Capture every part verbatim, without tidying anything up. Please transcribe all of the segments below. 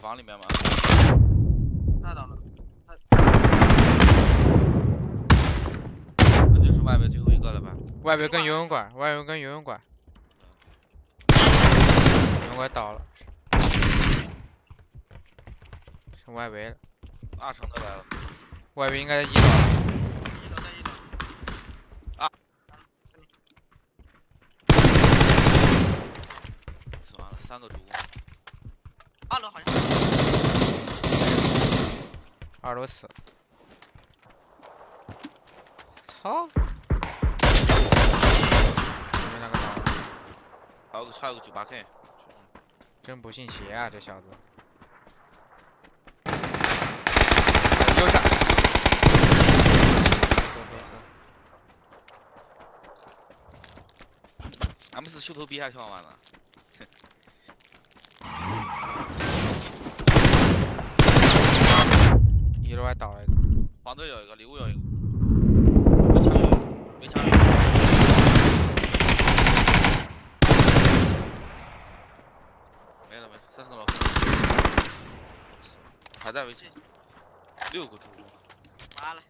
房里面吗？ 看到了。 那就是外边最后一个了吧？ 外边跟游泳馆，外边跟游泳馆，游泳馆倒了，是外围了。 二层都来了。 外围应该在一楼。 一楼在一楼。 啊！死完了，三个主攻。 二楼好像。 二楼死。操！前面那个倒了。 还有个还有个九八 K。 真不信邪啊，这小子。右上。走走走。 M 四秀头逼还挺好玩的。 一楼还倒了一个。 房子有一个，礼物有一个。围墙有一个，围墙有一个。没了没了，三层楼。还在围墙。六个主攻。 妈了。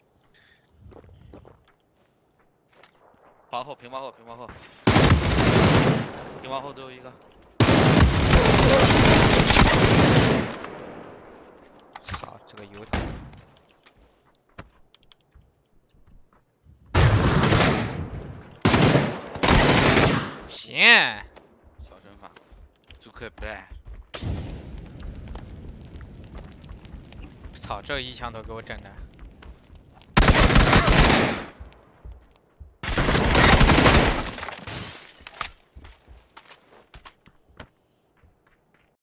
房后，平房后，平房后。平房后都有一个。 操，这个油头。行。 小身法，就可以不带。 操，这一枪头给我整的。